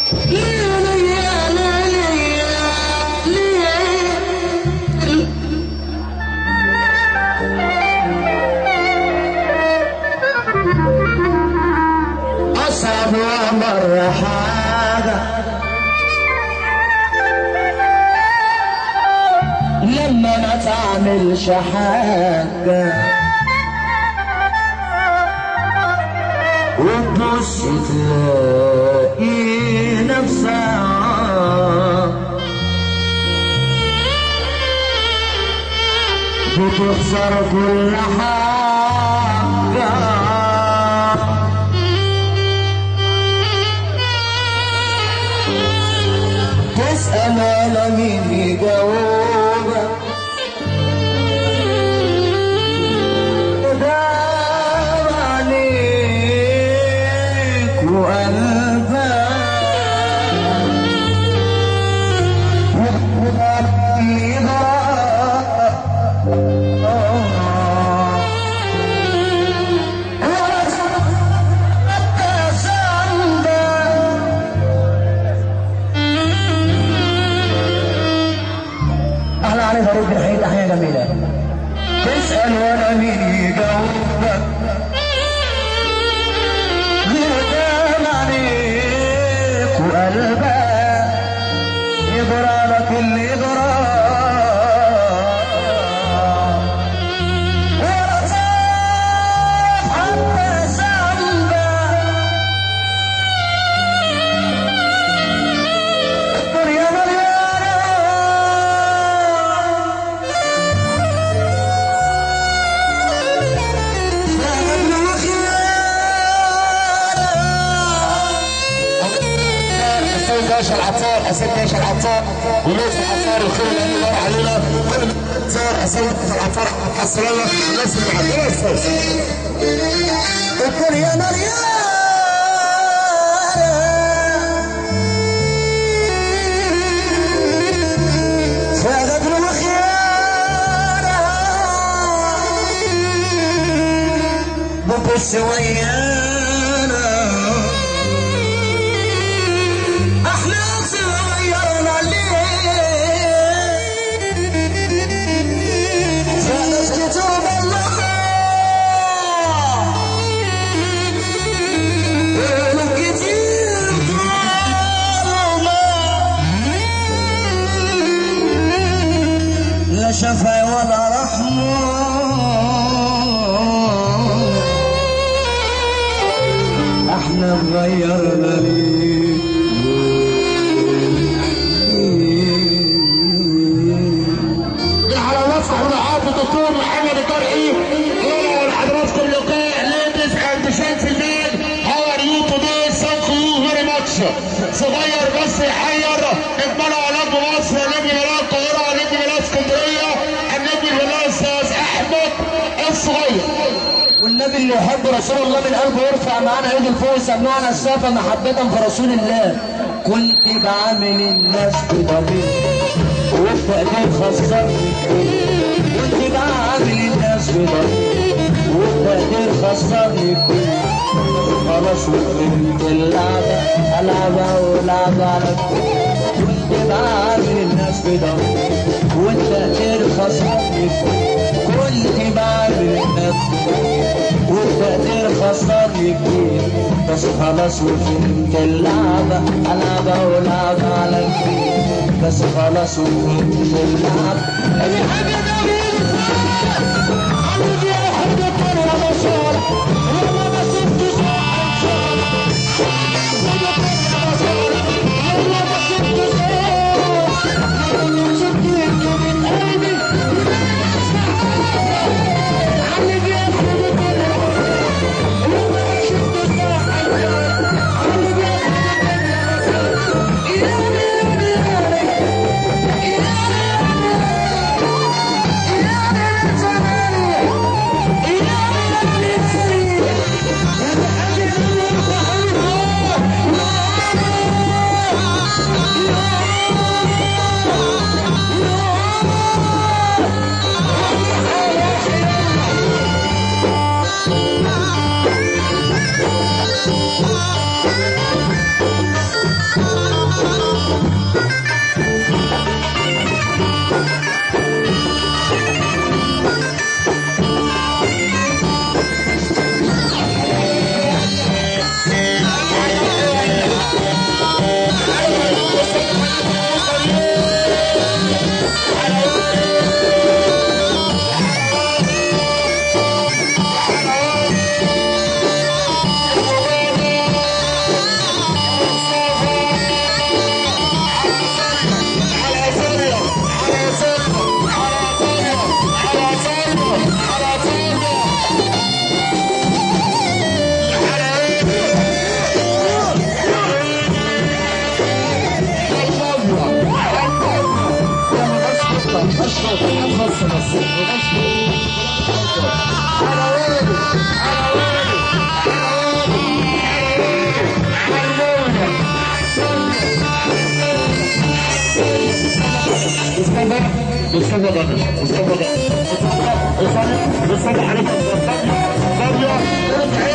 أصعب مرة حاجة لما ما تعملش حاجة وتبص تلاقي نفسك بتخسر كل حاجة. تسأل على مين يجاوبك دار عليك وقلبك أهلا عليك فريد بن حيد تحية جميلة. تسأل ولا مين يجاوبك غير عليك وقلبك يجرى لك اللي يجرى ولا صاف حتى ذنبك. الدنيا مليانة داش العطار حسين داش العطار وليس العطار الخير اللي يدور علينا كل العطار حسين العطار حصل لنا الناس اللي عندنا الصوت. الدنيا مليانه فيها غدر وخيانه ببص ويانا احنا صغيرنا ليه فناس كتب الله قالوا كتير ظلمة لا شفاء ولا رحمة احنا اتغيرنا ليه الدكتور محمد الطرحي هنا ولحضراتكم لقاء ladies and gentlemen. How are you today? Thank you very much. صغير بس يحير اقبلوا على نجم مصر ونجم بلاد القاهرة ونجم بلاد اسكندرية النجم الفنان الاستاذ احمد الصغير. والنبي اللي يحب رسول الله من قلبه يرفع معانا ايد الفوق يسمعنا السافة محبة في رسول الله. كنت بعامل الناس بضمير وبتقدير خسرني كنت بعامل الناس بضمير وبتقدير خسرني خلاص وفهمت اللعبة ألعبها ولعبة على كنت بعامل الناس بضمير والتقدير خسرني كنت بعامل الناس والتقدير خسرني كتير بس خلاص وفهمت اللعبة ألعبها ولعبة على كتير بس خلاص وفهمت اللعبة. مصطفى غنى مصطفى عليك.